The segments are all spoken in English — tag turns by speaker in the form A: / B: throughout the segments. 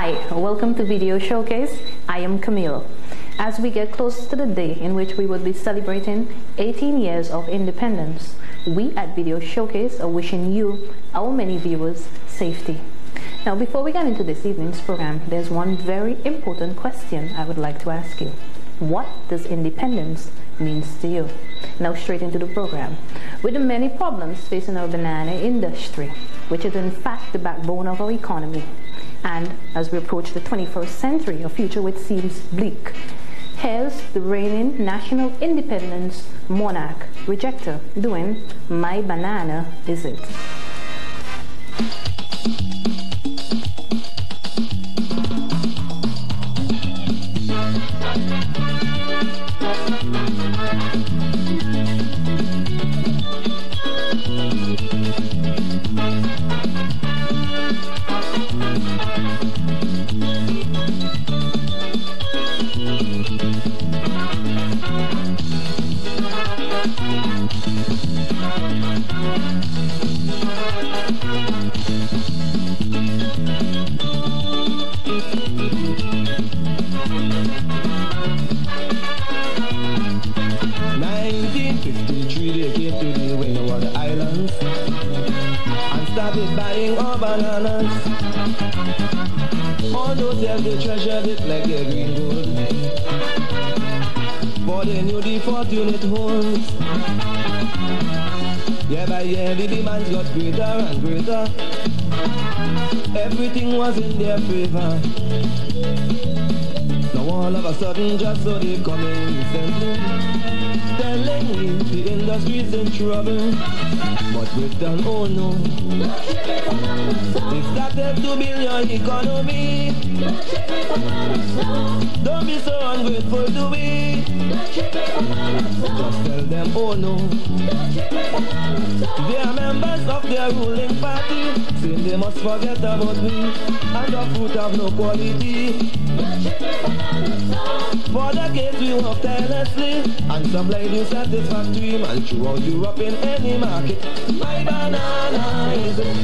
A: Hi, welcome to Video Showcase. I am Camille. As we get close to the day in which we would be celebrating 18 years of independence, we at Video Showcase are wishing you, our many viewers, safety. Now, before we get into this evening's program, there's one very important question I would like to ask you. What does independence mean to you? Now, straight into the program. With the many problems facing our banana industry, which is in fact the backbone of our economy, and as we approach the 21st century, a future which seems bleak, here's the reigning national independence monarch, Rejecter, doing My Banana Is It.
B: Buying our bananas. All those years they treasured it like their green gold, but they knew the fortune it holds. Year by year the demands got greater and greater. Everything was in their favor. Now all of a sudden, just so they come in recently, telling me the industry's in trouble. But with them, oh no, they started to build your economy. Don't be so ungrateful to me. Just tell them, oh no, they are members of their ruling party, saying they must forget about me, and the fruit have no quality. For decades we work tirelessly and supplied you satisfactory man throughout Europe in any market. My banana is it.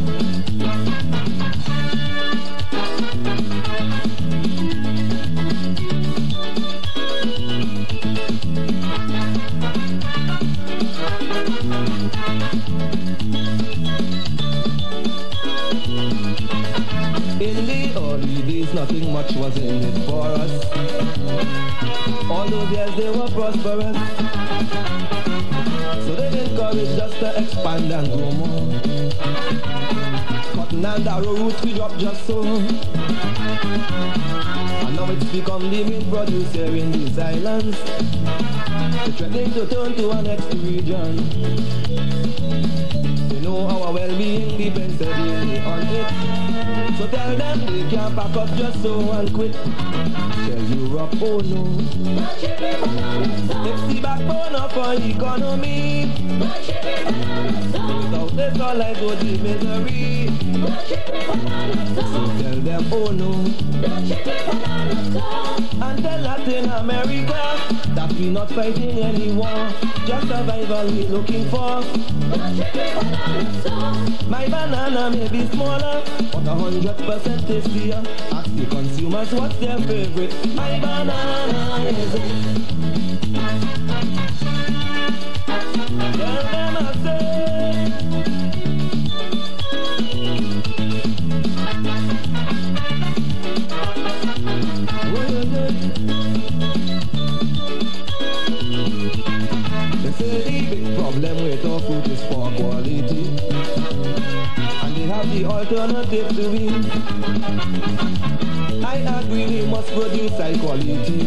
B: In the early days, nothing much was in it for us. All those years they were prosperous, so they encouraged us to expand and grow more. Cotton and arrow roots we drop just so, and now it's become the main producer in these islands. They're threatening to turn to our next region. They know our well-being depends heavily on it. So tell them they can't pack up just so and quit. Tell Europe, oh no, it's the backbone of our economy. Without this all life would be misery. So tell them, oh no, and tell Latin America that we're not fighting any war, just survival we're looking for. My banana may be smaller, but 100% tastier. Ask the consumers what's their favorite. My banana is it. Tell them I say, they say the big problem with our food is poor quality, and they have the alternative to it. I agree we must produce high quality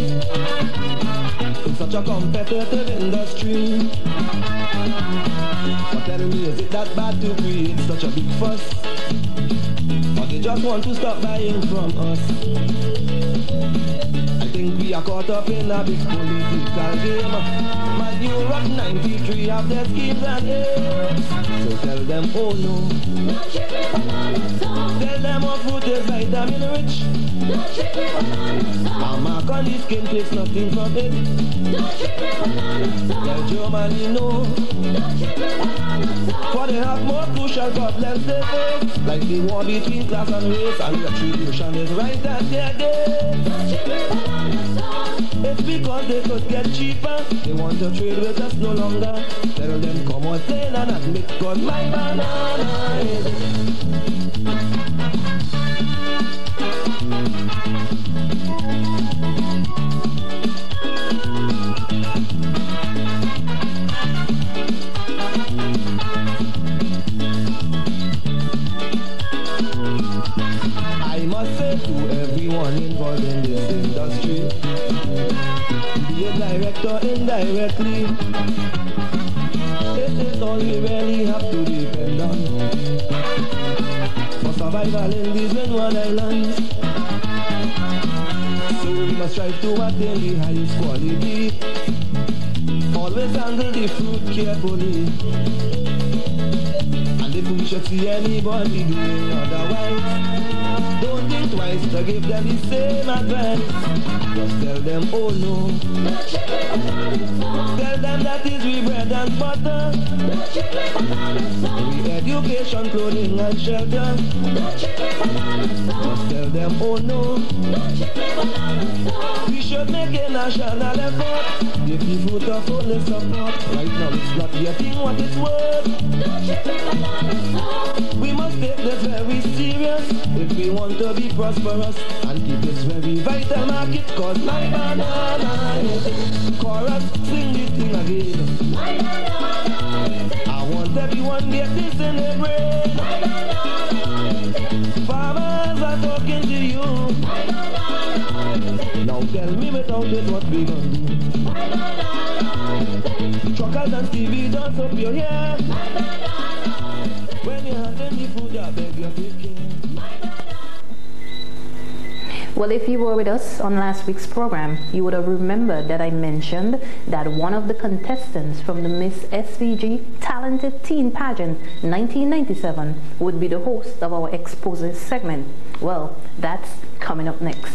B: in such a competitive industry. But tell me, is it that bad to create such a big fuss? Or they just want to stop buying from us? I think we are caught up in a big political game. Man, Europe 93 have their schemes and aims. So tell them, oh no, tell them our fruit is vitamin rich, Don't treat me banana sauce. A mark on the skin takes nothing from it. Don't treat me banana sauce. Tell Germany no. Don't treat me banana sauce. For they have more crucial problems they face, like the war between class and race, and retribution is right at their gate. Don't treat me banana sauce. It's because they could get cheaper. They want to trade with us no longer. Tell them come on plain and admit, cause my banana is it. I must say to everyone involved in this industry, be it direct or indirectly, this is all we really have to depend on for survival in these one islands. So we must strive to attain the highest quality, always handle the fruit carefully, and if we should see anybody doing otherwise, don't think twice to give them the same advice. Just tell them, oh no. Tell them that is we bread and butter. We education, clothing and shelter. Just tell them, oh no. We should make a national effort. Give the fruit of only support. Right now it's not getting what it's worth. We must take this very serious if we want to be prosperous and keep this very vital market, cause my banana is it. Chorus, sing this thing again. My banana is it. I want everyone get this in their brain. My banana is it. Farmers are talking to you. My banana is it. Now tell me without it what we gonna do. My banana is it. Truckers and TV, don't hope you're here. My banana is it. When you're handling the food, I beg you take care.
A: Well, if you were with us on last week's program, you would have remembered that I mentioned that one of the contestants from the Miss SVG Talented Teen Pageant 1997 would be the host of our Exposé segment. Well, that's coming up next.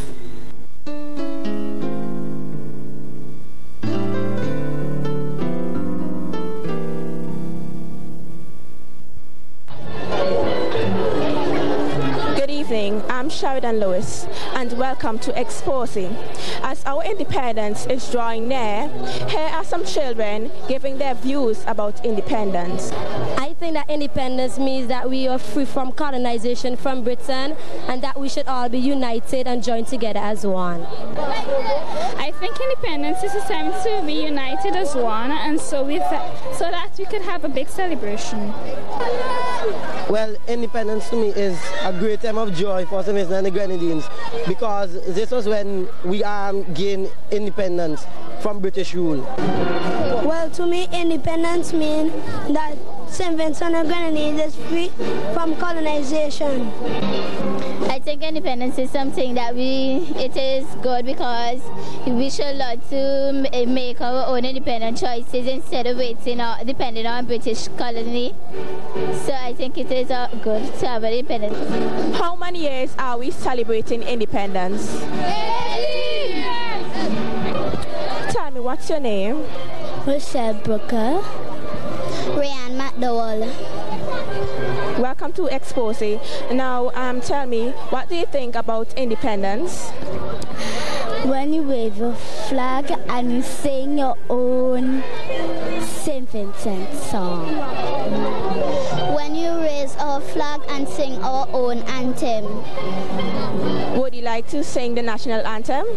C: I'm Sheridan Lewis and welcome to Exposé. As our independence is drawing near, here are some children giving their views about independence.
D: I think that independence means that we are free from colonization from Britain and that we should all be united and join together as one.
E: I think independence is a time to be united as one, and so that we could have a big celebration.
F: Well, independence to me is a great time of joy for St Vincent the Grenadines, because this was when we gained independence from British rule.
G: Well, to me, independence means that St Vincent the Grenadines is free from colonization.
H: I think independence is something that it is good because we should learn to make our own independent choices instead of waiting or depending on British colony. So I think it is good to have independence.
C: How many years are we celebrating independence?
H: 18!
C: Tell me, what's your name?
G: Rochelle Brooker.
H: Ryan McDowell.
C: Welcome to Exposé. Now, tell me, what do you think about independence?
G: When you wave a flag and you sing your own St. Vincent song.
H: When you raise our flag and sing our own anthem.
C: Would you like to sing the national anthem?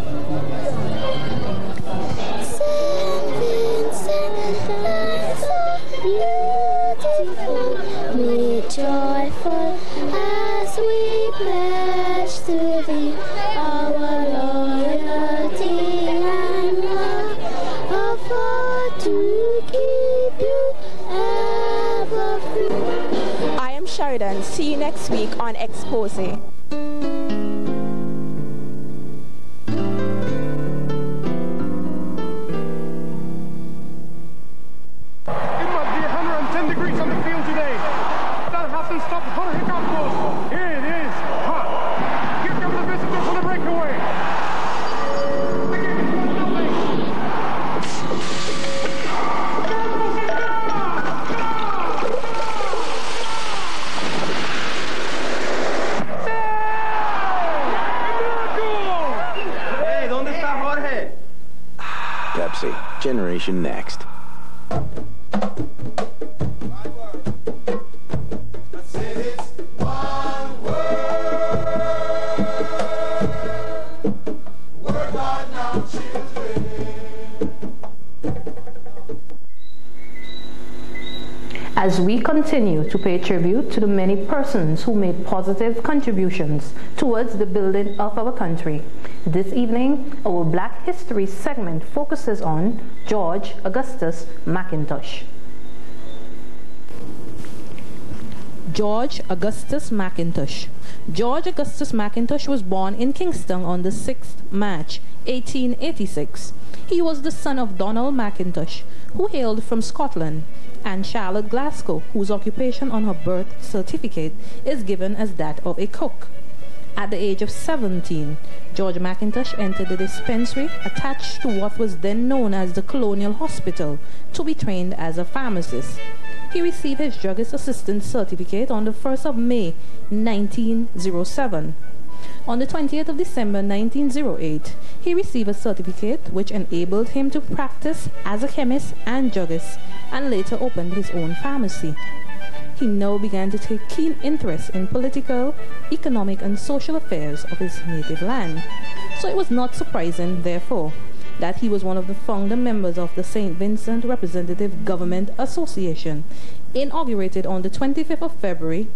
G: St. Vincent, light so beautiful, be joyful as we pledge to thee our loyalty and love, offer to keep you ever free.
C: I am Sheridan. See you next week on Exposé.
I: Stop, here it is. Here comes the visitor. generation next.
A: As we continue to pay tribute to the many persons who made positive contributions towards the building of our country, this evening our Black History segment focuses on George Augustus Mackintosh. George Augustus Mackintosh. George Augustus Mackintosh was born in Kingston on the 6th March 1886. He was the son of Donald Mackintosh, who hailed from Scotland, and Charlotte Glasgow, whose occupation on her birth certificate is given as that of a cook. At the age of 17, George Mackintosh entered the dispensary attached to what was then known as the Colonial Hospital to be trained as a pharmacist. He received his druggist assistant certificate on the 1st of May 1907. On the 20th of December 1908, he received a certificate which enabled him to practice as a chemist and druggist, and later opened his own pharmacy. He now began to take keen interest in political, economic, and social affairs of his native land. So it was not surprising, therefore, that he was one of the founder members of the St Vincent Representative Government Association, inaugurated on the 25th of February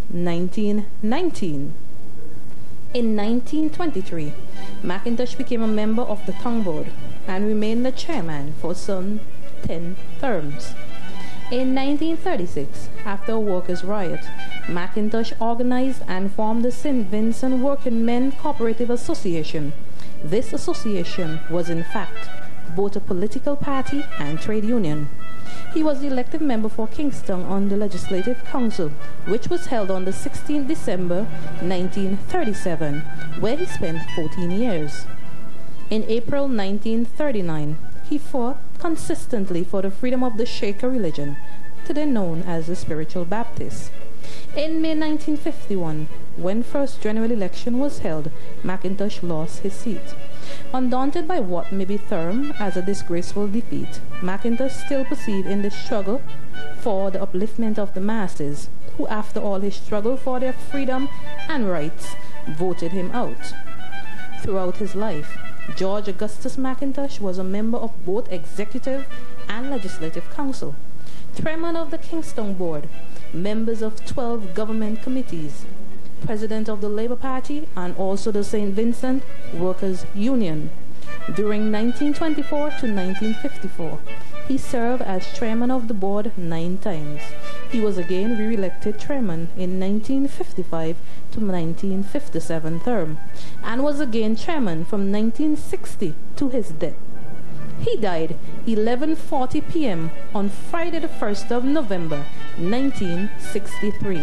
A: 1919. In 1923, Mackintosh became a member of the Tongue Board and remained the chairman for some 10 terms. In 1936, after a workers' riot, Mackintosh organized and formed the St Vincent Working Men Cooperative Association. This association was in fact both a political party and trade union. He was the elected member for Kingston on the Legislative Council, which was held on the 16th December 1937, where he spent 14 years. In April 1939, he fought consistently for the freedom of the Shaker religion, today known as the Spiritual Baptists. In May 1951, when first general election was held, Mackintosh lost his seat. Undaunted by what may be termed as a disgraceful defeat, Mackintosh still perceived in the struggle for the upliftment of the masses, who after all his struggle for their freedom and rights, voted him out. Throughout his life, George Augustus Mackintosh was a member of both Executive and Legislative Council, Chairman of the Kingston Board, members of 12 government committees, President of the Labour Party, and also the St Vincent Workers' Union. During 1924 to 1954, he served as chairman of the board 9 times. He was again re-elected chairman in 1955 to 1957 term, and was again chairman from 1960 to his death. He died 11:40 p.m. on Friday the 1st of November 1963.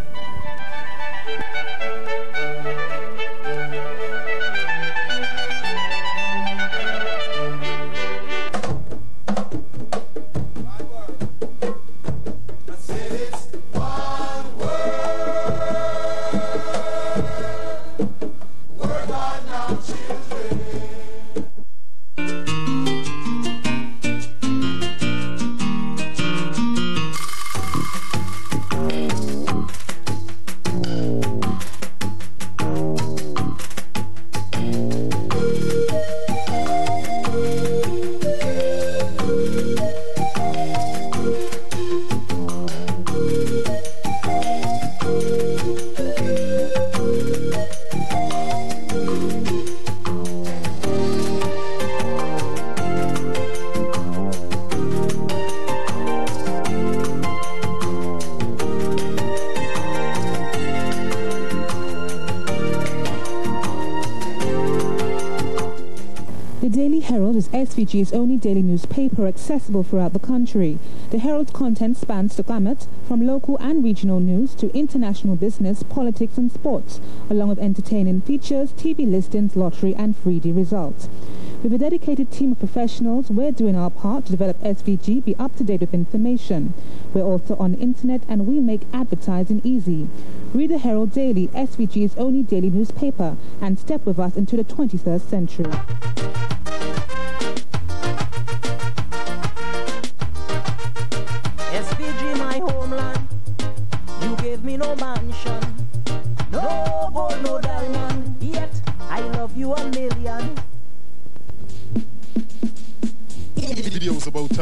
J: SVG's only daily newspaper accessible throughout the country. The Herald's content spans the gamut from local and regional news to international business, politics and sports, along with entertaining features, TV listings, lottery and 3D results. With a dedicated team of professionals, we're doing our part to develop SVG be up to date with information. We're also on the internet and we make advertising easy. Read the Herald Daily, SVG's only daily newspaper, and step with us into the 21st century.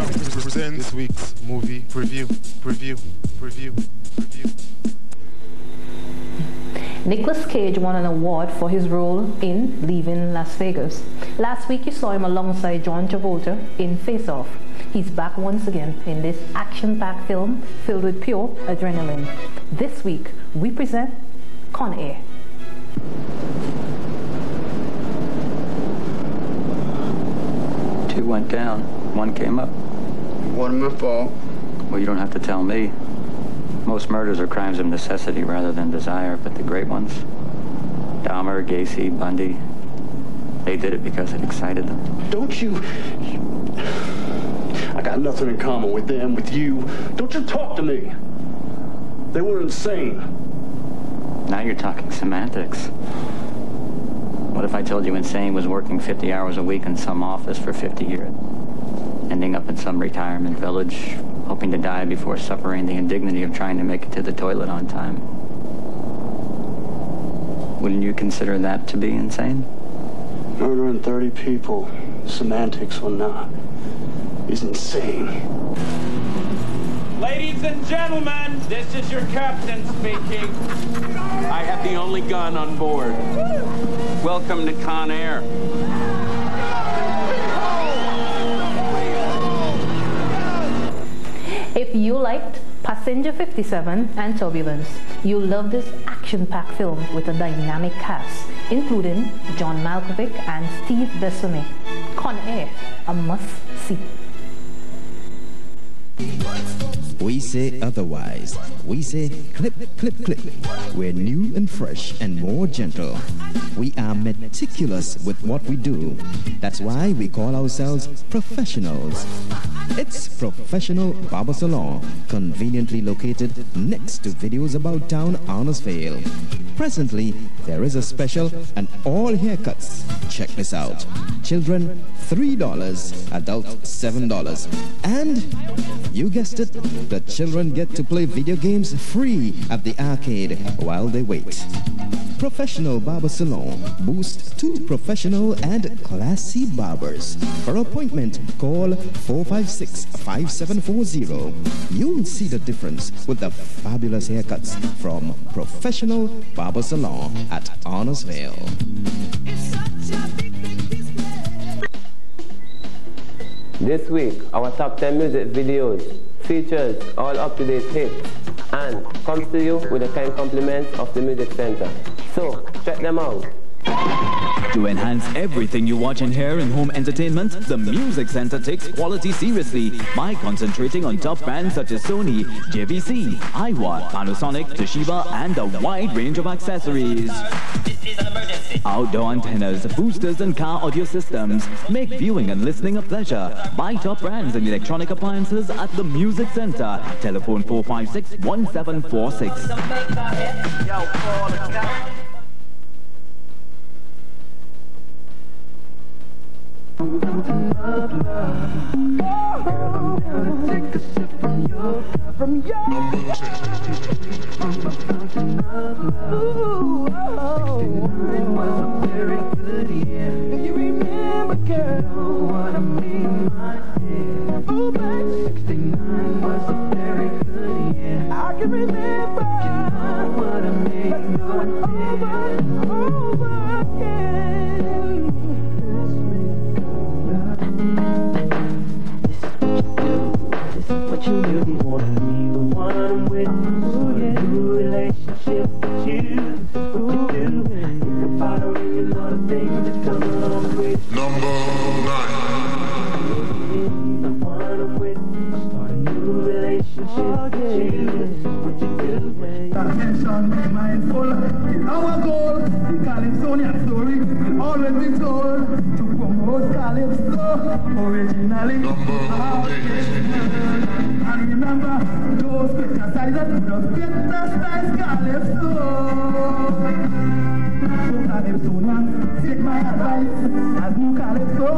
I: present this week's movie preview.
A: Nicolas Cage won an award for his role in Leaving Las Vegas. Last week you saw him alongside John Travolta in Face Off. He's back once again in this action-packed film filled with pure adrenaline. This week we present Con Air.
K: 2 went down, 1 came up.
L: What am I for?
K: Well, you don't have to tell me. Most murders are crimes of necessity rather than desire, but the great ones, Dahmer, Gacy, Bundy, they did it because it excited them.
L: Don't you... I got nothing in common with them, with you. Don't you talk to me. They were insane.
K: Now you're talking semantics. What if I told you insane was working 50 hours a week in some office for 50 years, ending up in some retirement village, hoping to die before suffering the indignity of trying to make it to the toilet on time? Wouldn't you consider that to be insane?
L: Murdering 30 people, semantics or not, is insane.
M: Ladies and gentlemen, this is your captain speaking. I have the only gun on board. Welcome to Con Air.
A: If you liked Passenger 57 and Turbulence, you'll love this action-packed film with a dynamic cast, including John Malkovich and Steve Buscemi. Con Air, a must-see.
N: We say otherwise. We say clip, clip, clip. We're new and fresh and more gentle. We are meticulous with what we do. That's why we call ourselves professionals. It's Professional Barber Salon, conveniently located next to Videos About Town, Arnorsville. Presently, there is a special and all haircuts. Check this out. Children, $3, adult, $7. And, you guessed it, the children get to play video games free at the arcade while they wait. Professional Barber Salon boasts 2 professional and classy barbers. For appointment, call 456-5740. You'll see the difference with the fabulous haircuts from Professional Barber Salon at Arnorsville.
O: This week, our top 10 music videos features all up-to-date hits and comes to you with the kind compliments of the Music Center. So, check them out.
P: To enhance everything you watch and hear in home entertainment, the Music Center takes quality seriously by concentrating on top brands such as Sony, JVC, Aiwa, Panasonic, Toshiba, and a wide range of accessories. Outdoor antennas, boosters, and car audio systems make viewing and listening a pleasure. Buy top brands and electronic appliances at the Music Center. Telephone 456-1746.
B: Take a sip from your Ooh, 69 was a very good year. If you remember, girl, what I mean, my dear. Oh, baby, 69 was a very good year. I can remember, you know what I mean. Let's do it over and over again. What you really wanna be, the one I'm with. A new relationship with you. What you do, you can follow me and all the things that come along with.
I: Number 9.
B: The one I'm with. Start a new relationship with you. What you do, attention, mindful, our goal. The Calypsonian story will always be told to promote Calypso originally. And remember, those criticizers don't fit the style Calypso. So Calypsonian, take my advice as new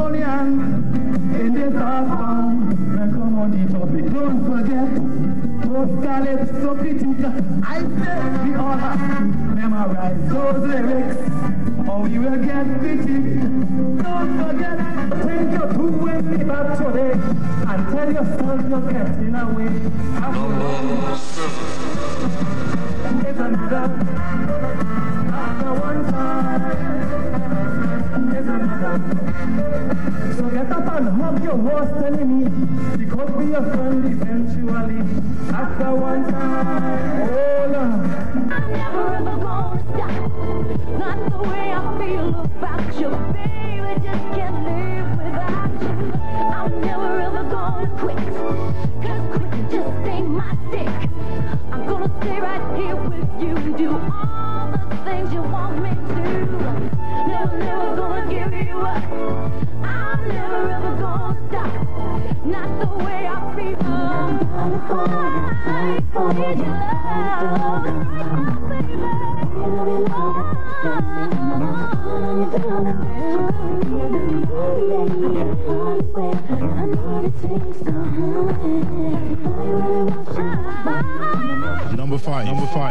B: Calypsonian. In this awesome, and come on the topic, don't forget to most college so critical. I said we all have to memorize those lyrics, or we will get pity. Don't forget, take your two and live up today, and tell yourself you're getting away. It's another, after one time. It's another. So get up and hug your worst enemy. He could be your friend eventually. After one time, oh Lord.
Q: I'm never ever gonna stop. Not the way I feel about you, baby. Just can't live without you. I'm never ever gonna quit, 'cause quit just ain't my stick. I'm gonna stay right here with you, do all the things you want me to. Never, never gonna give you up. I'm never ever gonna stop. Not the way I feel. I need your love, baby.
I: Number five.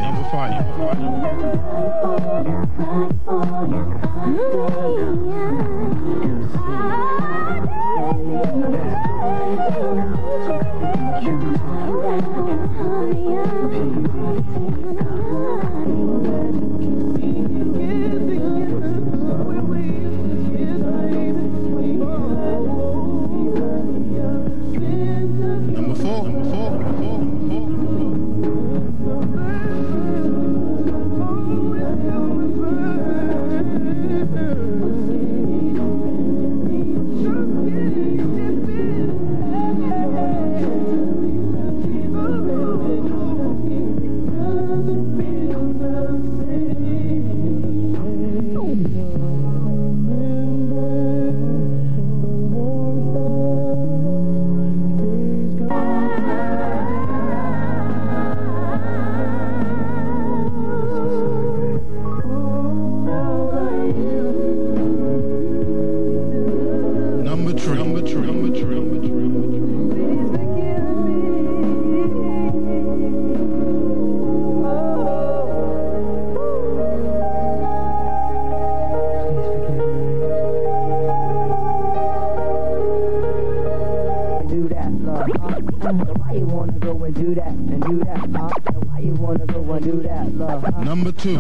I: Number two.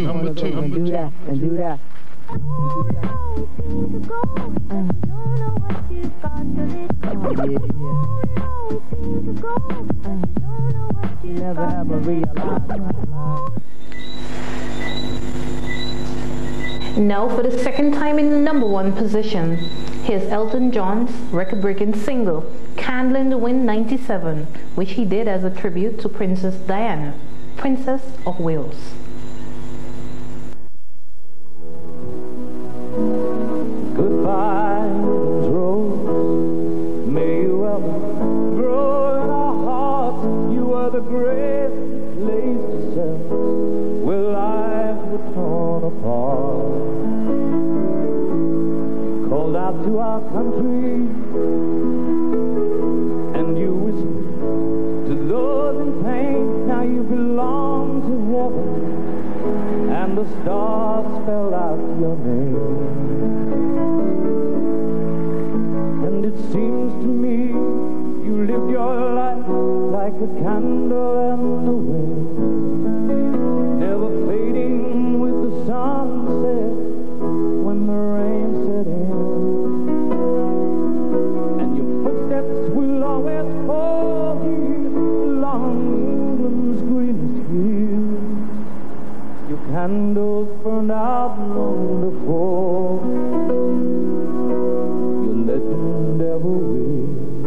B: Never ever realize.
A: Now for the second time in the number one position, here's Elton John's record-breaking single, Candle in the Wind 97, which he did as a tribute to Princess Diana, Princess of Wales.
B: Goodbye, Rose. May you ever grow in our hearts. You are the great place to set where life was torn apart. Called out to our country, and you whispered to those in pain. Now you belong to heaven, and the stars spell out your name. And it seems to me you lived your life like a candle in the wind, never fading with the sunset when the rain set in. And your footsteps will always fall here along England's greenest hills. Your candles burned out long before your legend ever will.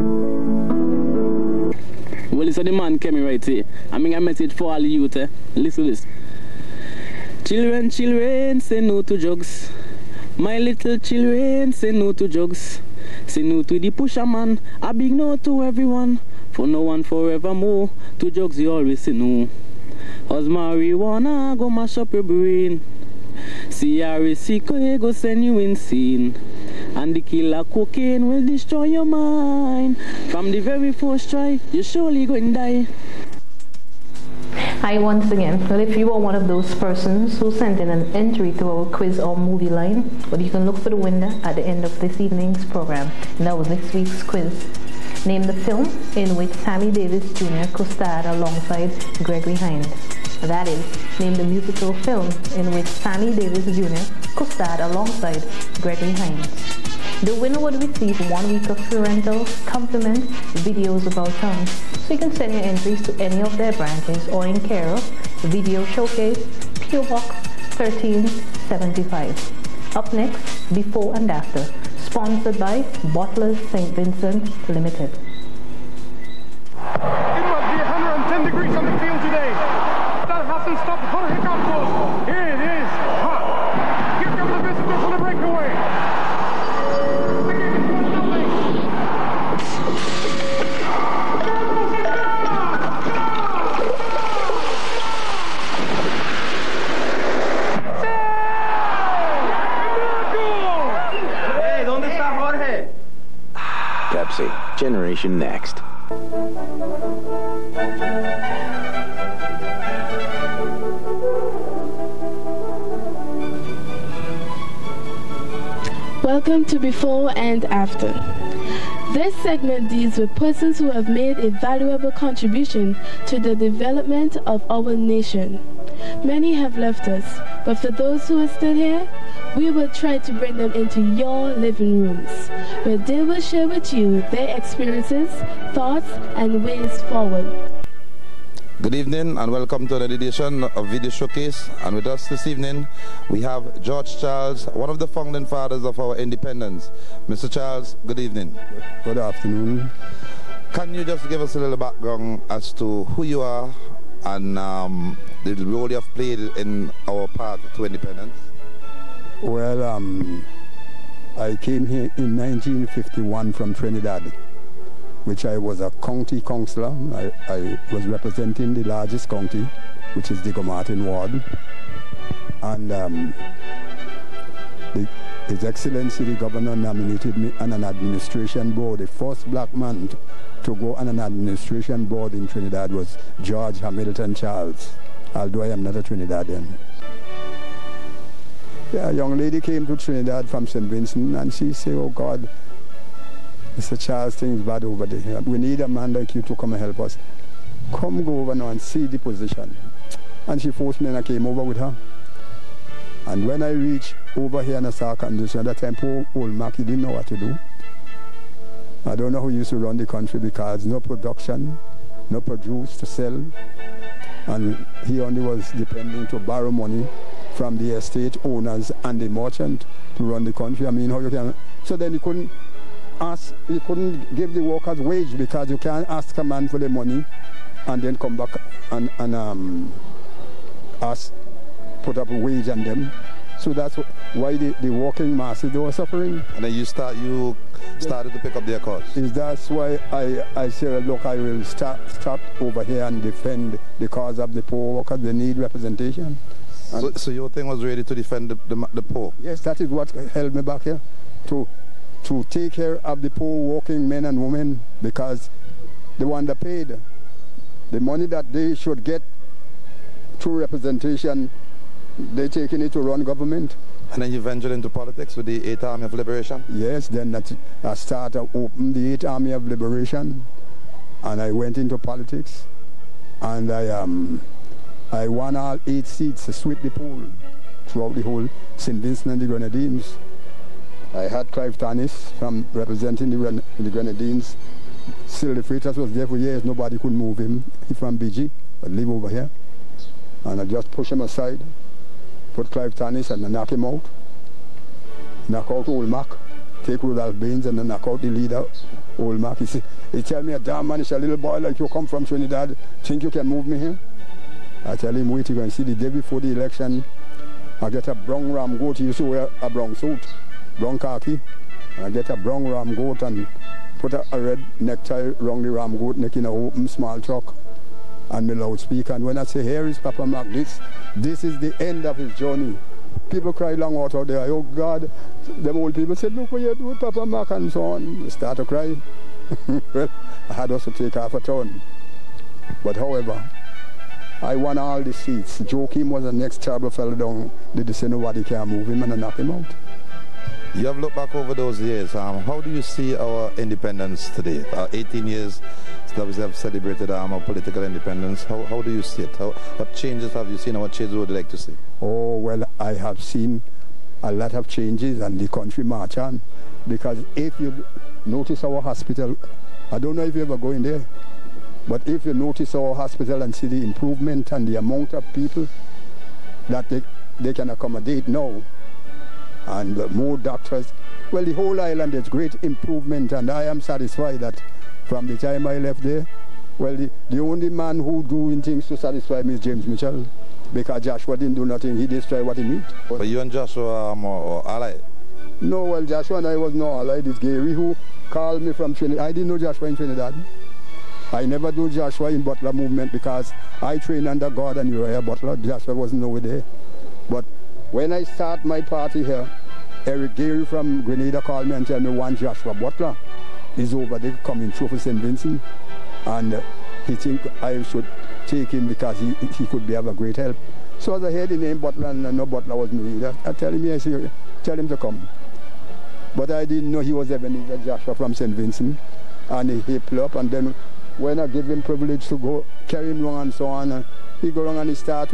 R: Well, it's the man came right here. I mean a message for all the youth. Listen to this. Children, children, say no to drugs. My little children, say no to drugs. Say no to the pusher man. A big no to everyone. For no one forevermore. To drugs you always say no. Cause marijuana go mash up your brain. CRC go send you insane. And the killer cocaine will destroy your mind. From the very first try, you're surely going to die.
A: Hi once again. Well, if you are one of those persons who sent in an entry to our quiz or movie line, well, you can look for the winner at the end of this evening's program. And that was this week's quiz. Name the film in which Sammy Davis Jr. co-starred alongside Gregory Hines. That is, name the musical film in which Sammy Davis Jr. co-starred alongside Gregory Hines. The winner would receive 1 week of free rental, compliment, videos about town. So you can send your entries to any of their branches or in care of Video Showcase, PO Box 1375. Up next, Before and After, sponsored by Bottlers St Vincent Limited.
S: It must be 110 degrees on the field today. That hasn't stopped hot hiccup force. Here it is, hot. Here comes the visitors on the breakaway. The game is 1-0.
B: Hey, ¿dónde está Jorge?
T: Pepsi, Generation Next.
U: Welcome to Before and After. This segment deals with persons who have made a valuable contribution to the development of our nation. Many have left us, but for those who are still here, we will try to bring them into your living rooms, where they will share with you their experiences, thoughts, and ways forward.
V: Good evening and welcome to another edition of Video Showcase. And with us this evening, we have George Charles, one of the founding fathers of our independence. Mr. Charles, good evening.
W: Good afternoon.
V: Can you just give us a little background as to who you are and the role you have played in our path to independence?
W: Well, I came here in 1951 from Trinidad, which I was a county councillor. I was representing the largest county, which is the Gomartin Ward. And His Excellency the Governor nominated me on an administration board. The first black man to go on an administration board in Trinidad was George Hamilton Charles, although I am not a Trinidadian. Yeah, a young lady came to Trinidad from St Vincent and she said, "Oh God, Mr. Charles, things bad over there. We need a man like you to come and help us. Come go over now and see the position." And she forced me and I came over with her. And when I reached over here in a saw condition, at that time poor old Mac, he didn't know what to do. I don't know who used to run the country because no production, no produce to sell. And he only was depending to borrow money from the estate owners and the merchant to run the country. I mean, how you can... So then he couldn't give the workers wage because you can't ask a man for the money and then come back and put up a wage on them. So that's why the working masses, they were suffering.
V: And then you started to pick up their cause.
W: That's why I said, look, I will stop over here and defend the cause of the poor workers. They need representation.
V: So your thing was ready to defend the poor?
W: Yes, that is what held me back here. To take care of the poor working men and women, because the one that paid the money that they should get through representation, they're taking it to run government.
V: And then you ventured into politics with the 8th Army of Liberation?
W: Yes, then I started open the 8th Army of Liberation, and I went into politics, and I won all 8 seats to sweep the poll throughout the whole St Vincent and the Grenadines. I had Clive Tannis from representing the Grenadines. Still the Freitas was there for years, nobody could move him. He's from BG, but live over here. And I just push him aside, put Clive Tannis and then knock him out. Knock out Old Mac, take Rudolph Baines and then knock out the leader, Old Mac. He tell me, "Damn man, it's a little boy like you come from Trinidad, think you can move me here?" I tell him, wait, you can see the day before the election, I get a brown ram goat. He used to wear a brown suit, brown khaki. And I get a brown ram goat and put a red necktie around the ram goat neck in an open small truck and my loudspeaker. And when I say, "Here is Papa Mac, this is the end of his journey," people cry long out there. "Oh God," them old people said, "Look what you do with Papa Mac," and so on. They start to cry. Well, I had also to take half a turn. But however, I won all the seats. Joachim was the next terrible fellow down. They say nobody can move him and knock him out.
V: You have looked back over those years. How do you see our independence today? 18 years since we have celebrated our political independence. How do you see it? What changes have you seen and what changes would you like to see?
W: Oh, well, I have seen a lot of changes and the country march on. Because if you notice our hospital, I don't know if you ever go in there, but if you notice our hospital and see the improvement and the amount of people that they can accommodate now, and more doctors, well, the whole island is great improvement, and I am satisfied that from the time I left there, well, the only man who doing things to satisfy me is James Mitchell, because Joshua didn't do nothing, he destroyed what he need.
V: But you and Joshua are allied?
W: No, well, Joshua and I was no allied. It's Gary who called me from Trinidad. I didn't know Joshua in Trinidad. I never knew Joshua in Butler movement because I trained under God and Uriah Butler. Joshua wasn't over there. But when I start my party here, Eric Gary from Grenada called me and tell me one Joshua Butler is over there coming through for St Vincent, and he think I should take him because he could be of a great help. So as I heard the name Butler, and no Butler was me, I tell him, yes, tell him to come. But I didn't know he was Ebenezer Joshua from St Vincent, and he hipped up, and then when I give him privilege to go carry him along and so on, he go along and he start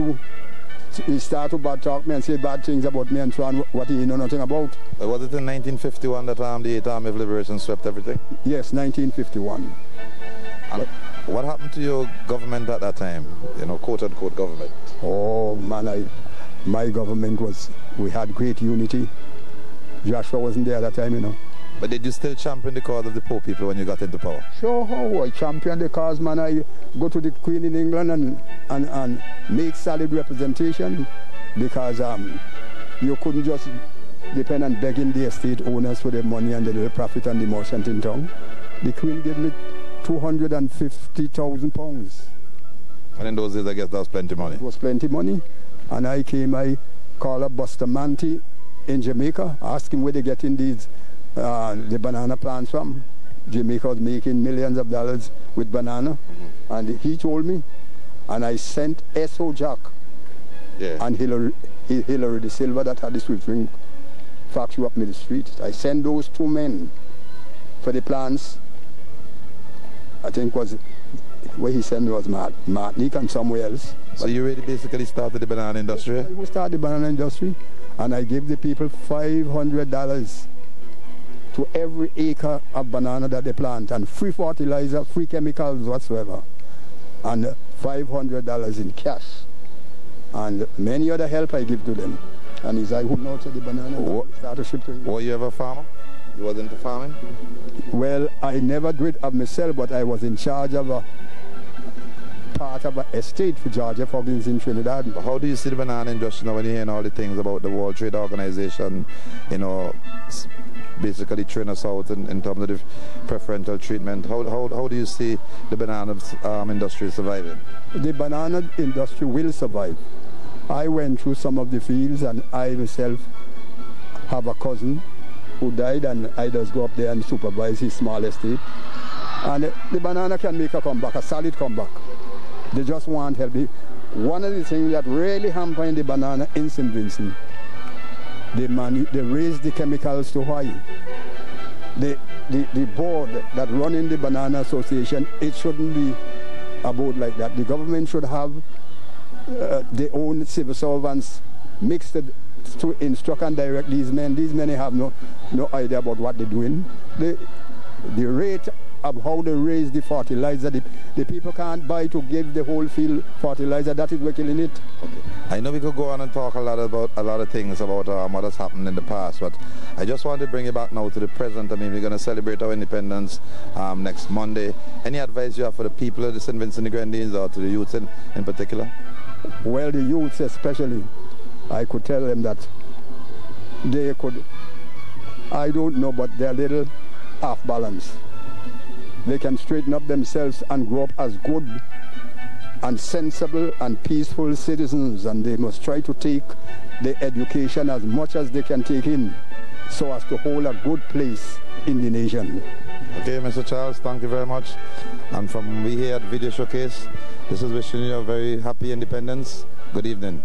W: to bad talk me and say bad things about me and so on, what he know nothing about.
V: Was it in 1951 that the 8th Army of Liberation swept everything?
W: Yes, 1951.
V: And what happened to your government at that time, you know, quote-unquote government?
W: Oh man, my government we had great unity. Joshua wasn't there at that time, you know.
V: But did you still champion the cause of the poor people when you got into power?
W: Sure, I championed the cause, man. I go to the Queen in England and make solid representation, because you couldn't just depend on begging the estate owners for the money and the little profit and the merchant in town. The Queen gave me £250,000.
V: And in those days, I guess that was plenty money.
W: It was plenty money. And I called up Buster Manty in Jamaica, asked him where they getting these the banana plants from. Jamaica was making millions of dollars with banana, and he told me, and I sent S.O. Jack and Hillary De Silva that had the swift ring factory up Middle Street. I sent those two men for the plants. I think was where he sent me was Martinique and somewhere else.
V: So you really basically started the banana industry?
W: We started the banana industry, and I gave the people $500 to every acre of banana that they plant, and free fertilizer, free chemicals whatsoever, and $500 in cash, and many other help I give to them. And as I went out to the banana, started shipping.
V: Were you ever a farmer? You was into farming?
W: Well, I never did it of myself, but I was in charge of a part of an estate for Georgia Foggins in Trinidad.
V: But how do you see the banana industry now when you're hearing all the things about the World Trade Organization, you know, basically train us out in terms of the preferential treatment? How do you see the banana industry surviving?
W: The banana industry will survive. I went through some of the fields, and I myself have a cousin who died, and I just go up there and supervise his small estate. And the banana can make a comeback, a solid comeback. They just want help. One of the things that really hampered the banana in St. Vincent, they raise the chemicals too high. The board that running the Banana Association, it shouldn't be a board like that. The government should have their own civil servants mixed to instruct and direct these men. These men have no idea about what they're doing. The rate of how they raise the fertilizer, the people can't buy to give the whole field fertilizer. That is what's killing it.
V: Okay. I know we could go on and talk a lot of things about what has happened in the past, but I just want to bring you back now to the present. I mean, we're going to celebrate our independence next Monday. Any advice you have for the people of the St Vincent the Grenadines, or to the youth in particular?
W: Well, the youths especially, I could tell them that they could, I don't know, but they're a little off balance. They can straighten up themselves and grow up as good and sensible and peaceful citizens, and they must try to take the education as much as they can take in, so as to hold a good place in the nation.
V: Okay, Mr. Charles, thank you very much. And from we here at Video Showcase, This is wishing you a very happy independence. Good evening.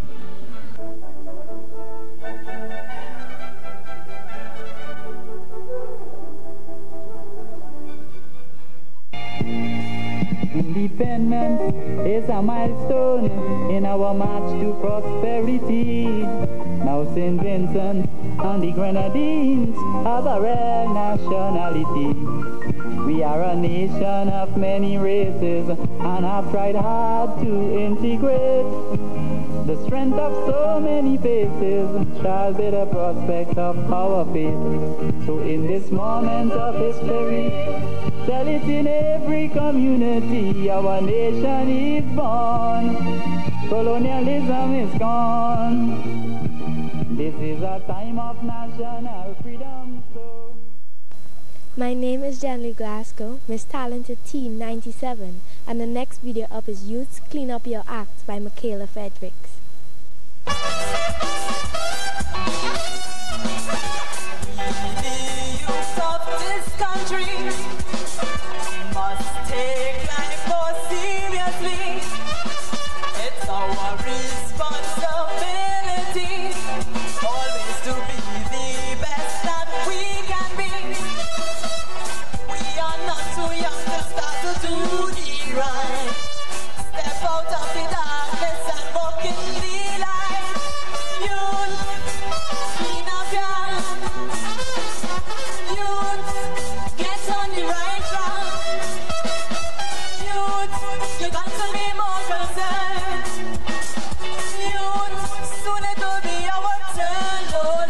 D: Independence is a milestone in our march to prosperity. Now St Vincent and the Grenadines have a rare nationality. We are a nation of many races and have tried hard to integrate. The strength of so many faces shall be the prospect of our faith. So in this moment of history, tell it in every community, our nation is born. Colonialism is gone. This is a time of national freedom.
E: My name is Jenilee Glasgow, Miss Talented Teen 97, and the next video up is Youths Clean Up Your Act by Michaela Fredericks.
F: This country must take life more seriously. It's our responsibility always to be the best that we can be. We are not too young to start to do the right. Step out of the darkness and walk in the light. Youth, clean up your youth, get on the right track. Youth, you got to be more concerned. Youth, soon it will be our turn, Lord.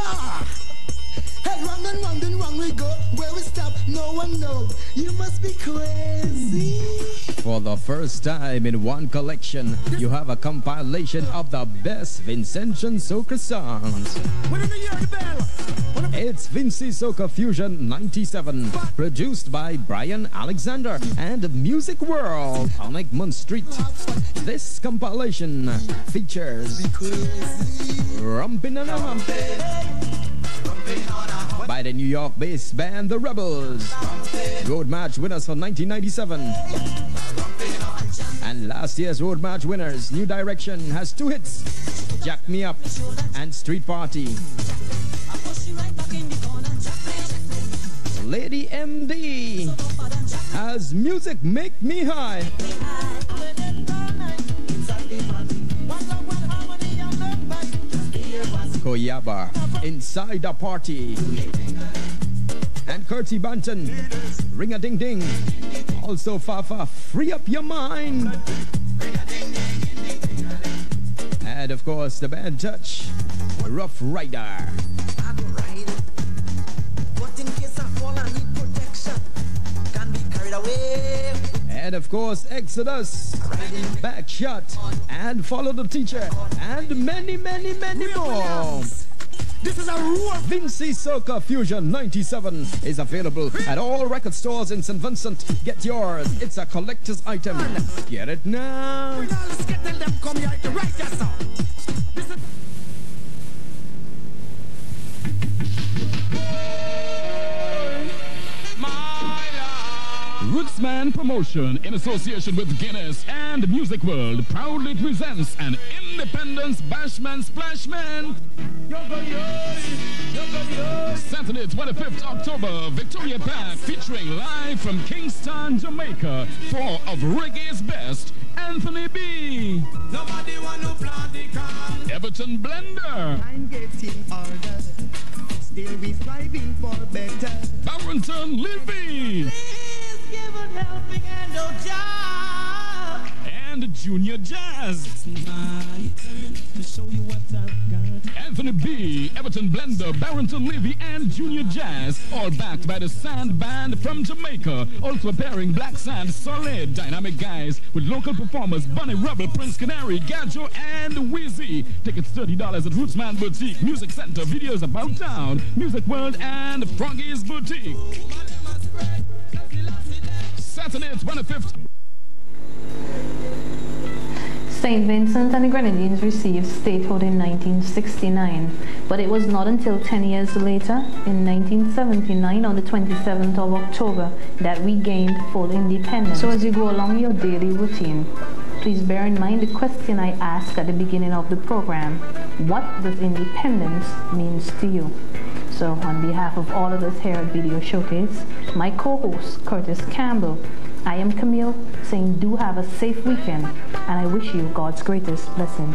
B: Head round and round we go. Where we stop, no one knows. You must be crazy.
N: For the first time in one collection, you have a compilation of the best Vincentian soca songs. It's Vincy Soca Fusion 97, produced by Brian Alexander and Music World on Egmont Street. This compilation features Rumpin' and Rumpin' by the New York-based band The Rebels, Road March winners for 1997. And last year's Road March winners, New Direction, has 2 hits, Jack Me Up and Street Party. Lady MD has Music Make Me High. Koyaba, Inside the Party. And Curty Banton, Ring a Ding Ding. Also Fafa, Free Up Your Mind. And of course the band Touch, Rough Rider. And of course Exodus, Backshot, and Follow the Teacher, and many, many, many more. This is a Vincy Soca Fusion 97 is available at all record stores in St Vincent. Get yours. It's a collector's item. Get it now.
C: Rootsman Promotion, in association with Guinness and Music World, proudly presents an Independence Bashman Splashman. Saturday, 25th October, Victoria Park, featuring live from Kingston, Jamaica, 4 of reggae's best, Anthony B. Nobody want to plant the can. Everton Blender.
B: I'm getting ordered. Still we striving for better.
C: Barrington Levy.
B: Helping and no job.
C: And Junior Jazz.
B: It's my turn to show you what I've got.
C: Anthony B, Everton Blender, Barrington Levy, and Junior Jazz, all backed by the Sand Band from Jamaica. Also pairing Black Sand, solid, dynamic guys with local performers Bunny Rubble, Prince Canary, Gadjo, and Wheezy. Tickets $30 at Rootsman Boutique, Music Center, Videos About Town, Music World, and Froggy's Boutique. Saturday, 25th.
A: St Vincent and the Grenadines received statehood in 1969, but it was not until 10 years later, in 1979, on the 27th of October, that we gained full independence. So as you go along your daily routine, please bear in mind the question I asked at the beginning of the program. What does independence mean to you? So on behalf of all of us here at Video Showcase, my co-host Curtis Campbell, I am Camille, saying do have a safe weekend, and I wish you God's greatest blessing.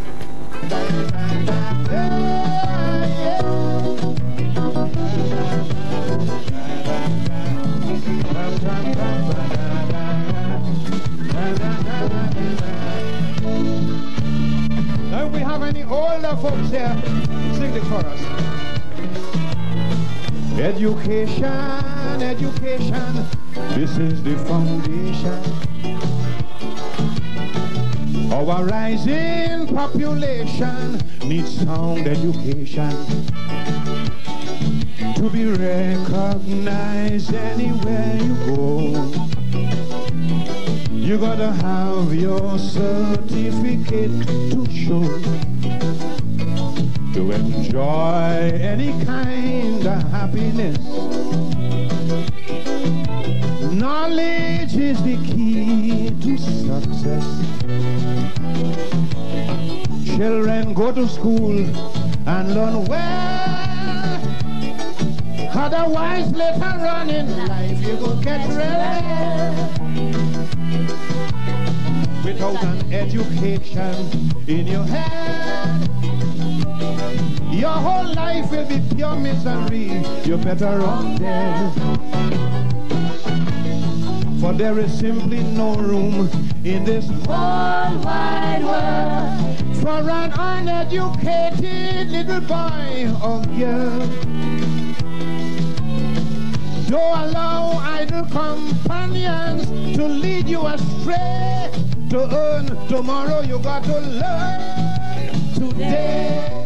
S: Now we have any older folks here, sing it for us. Education, education, this is the foundation. Our rising population needs sound education to be recognized anywhere you go. You gotta have your certificate to show to enjoy any kind of happiness. Knowledge is the key to success. Children go to school and learn well. Otherwise later on in life you go get ready. Without an education in your head, your whole life will be pure misery. You're better off dead.
B: For there is simply no room in this whole wide world for an uneducated little boy or girl. Don't allow idle companions to lead you astray. To earn tomorrow, you got to learn today.